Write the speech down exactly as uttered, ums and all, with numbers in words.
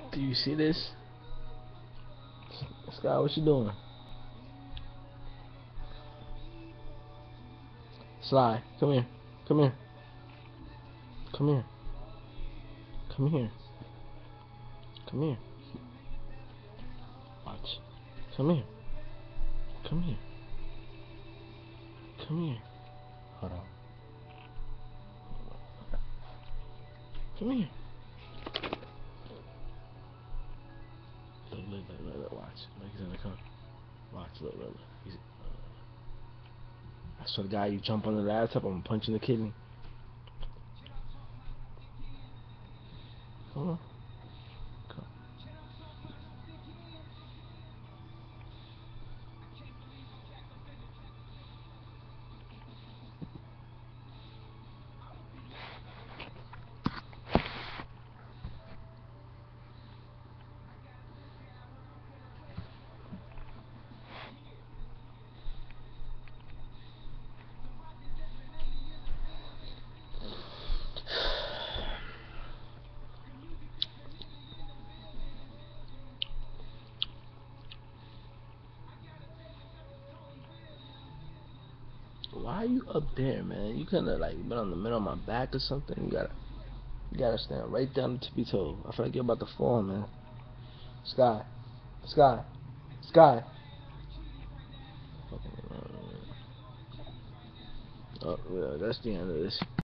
Do you see this? Sky, what you doing? Sly, come here. Come here. Come here. Come here. Come here. Watch. Come here. Come here. Come here. Hold on. Come here. Look, look, look, look, look. Watch. Look, he's gonna come. Watch, look, look, look. He's, uh, I swear to God, you jump on the laptop, I'm punching the kidney. Come on. Come. Why are you up there, man? You couldn't have like been on the middle of my back or something. You gotta, you gotta stand right down the tippy toe. I feel like you're about to fall, man. Sky, Sky, Sky. Oh, yeah, that's the end of this.